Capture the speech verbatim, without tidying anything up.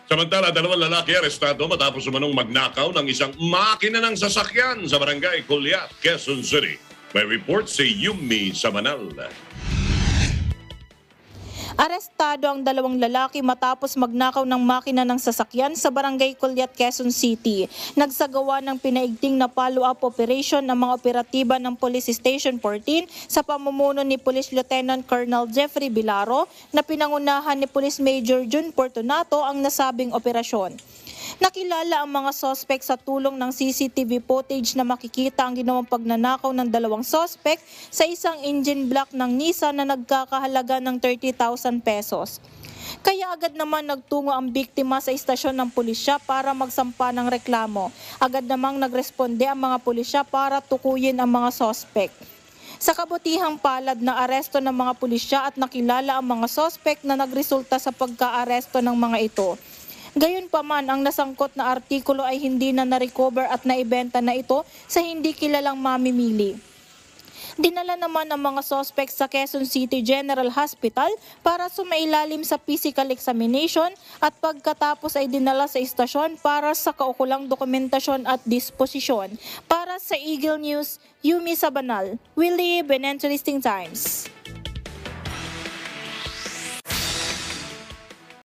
Samantala, dalawang lalaki arestado matapos umanong magnakaw ng isang makina ng sasakyan sa barangay Culiat, Quezon City. May report si Yumi Sabanal. Arestado ang dalawang lalaki matapos magnakaw ng makina ng sasakyan sa barangay Culiat, Quezon City. Nagsagawa ng pinaigting na follow-up operation ng mga operatiba ng Police Station fourteen sa pamumuno ni Police Lieutenant Colonel Jeffrey Bilaro na pinangunahan ni Police Major June Fortunato ang nasabing operasyon. Nakilala ang mga sospek sa tulong ng C C T V footage na makikita ang ginawang pagnanakaw ng dalawang sospek sa isang engine block ng Nissan na nagkakahalaga ng thirty thousand pesos. Kaya agad naman nagtungo ang biktima sa istasyon ng pulisya para magsampa ng reklamo. Agad namang nagresponde ang mga pulisya para tukuyin ang mga sospek. Sa kabutihang palad na aresto ng mga pulisya at nakilala ang mga sospek na nagresulta sa pagka-aresto ng mga ito. Gayunpaman, ang nasangkot na artikulo ay hindi na na-recover at naibenta na ito sa hindi kilalang mamimili. Dinala naman ang mga suspect sa Quezon City General Hospital para sumailalim sa physical examination at pagkatapos ay dinala sa istasyon para sa kaukulang dokumentasyon at disposisyon. Para sa Eagle News, Yumi Sabanal, We Live in Interesting Times.